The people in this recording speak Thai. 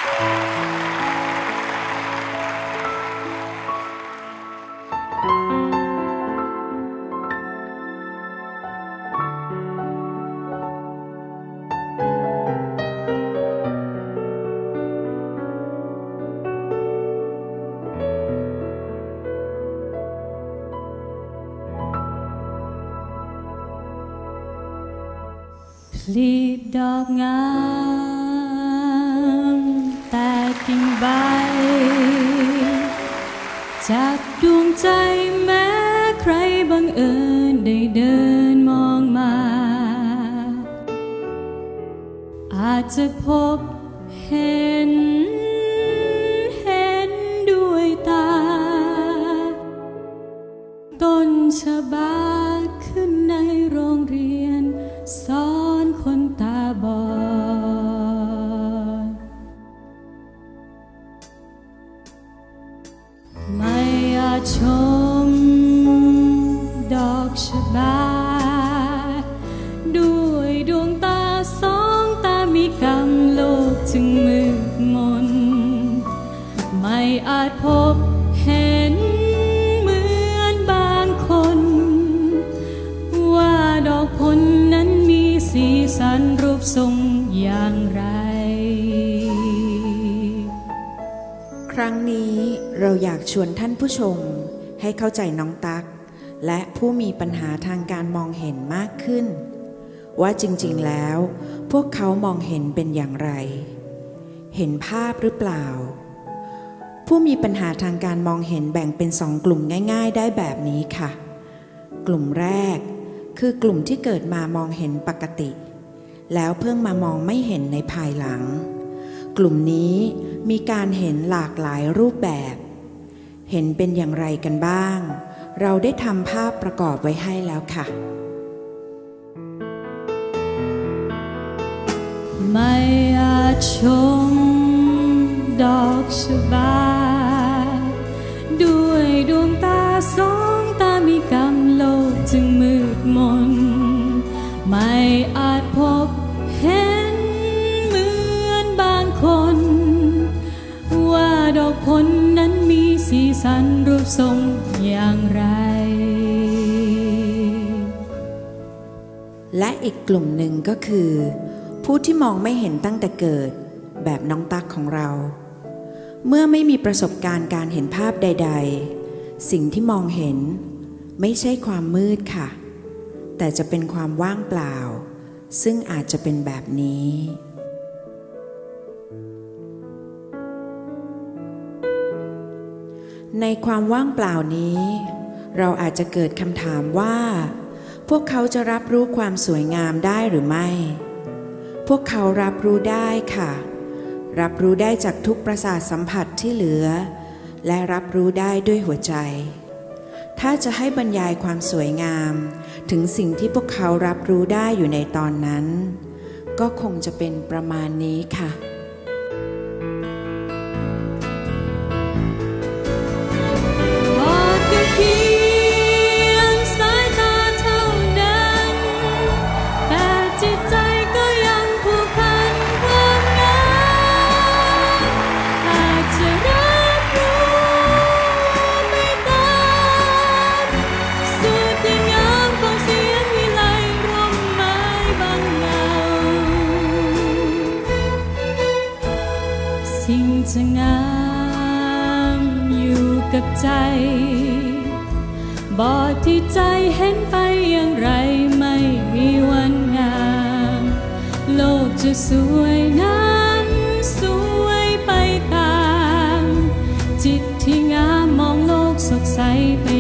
ผลิดอกงามแต่กิ่งใบจากดวงใจแม้ใครบังเอิญได้เดินมองมาอาจจะพบเห็นด้วยตาต้นชะบาขึ้นในโรงเรียนสอนคนตาบอดไม่อาจชมดอกชะบาด้วยดวงตาสองตามีกำโลกจึงมืดมนไม่อาจพบเห็นเหมือนบางคนว่าดอกผลนั้นมีสีสันรูปทรงอย่างไรครั้งนี้เราอยากชวนท่านผู้ชมให้เข้าใจน้องตั๊กและผู้มีปัญหาทางการมองเห็นมากขึ้นว่าจริงๆแล้วพวกเขามองเห็นเป็นอย่างไรเห็นภาพหรือเปล่าผู้มีปัญหาทางการมองเห็นแบ่งเป็น2 กลุ่มง่ายๆได้แบบนี้ค่ะกลุ่มแรกคือกลุ่มที่เกิดมามองเห็นปกติแล้วเพิ่งมามองไม่เห็นในภายหลังกลุ่มนี้มีการเห็นหลากหลายรูปแบบเห็นเป็นอย่างไรกันบ้างเราได้ทำภาพประกอบไว้ให้แล้วค่ะไม่อาจชมดอกชะบาด้วยดวงตาสองตามีกำโลกจึงมืดมนไม่อาจพบเห็นเหมือนบางคนว่าดอกผลนั้นมีสีสันรูปทรงอย่างไรและอีกกลุ่มหนึ่งก็คือผู้ที่มองไม่เห็นตั้งแต่เกิดแบบน้องตั๊กของเราเมื่อไม่มีประสบการณ์การเห็นภาพใดๆสิ่งที่มองเห็นไม่ใช่ความมืดค่ะแต่จะเป็นความว่างเปล่าซึ่งอาจจะเป็นแบบนี้ในความว่างเปล่านี้เราอาจจะเกิดคำถามว่าพวกเขาจะรับรู้ความสวยงามได้หรือไม่พวกเขารับรู้ได้ค่ะรับรู้ได้จากทุกประสาทสัมผัสที่เหลือและรับรู้ได้ด้วยหัวใจถ้าจะให้บรรยายความสวยงามถึงสิ่งที่พวกเขารับรู้ได้อยู่ในตอนนั้นก็คงจะเป็นประมาณนี้ค่ะสิ่งจะงามอยู่กับใจบอดที่ใจเห็นไปอย่างไรไม่มีวันงามโลกจะสวยนั้นสวยไปตามจิตที่งามมองโลกสดใสไป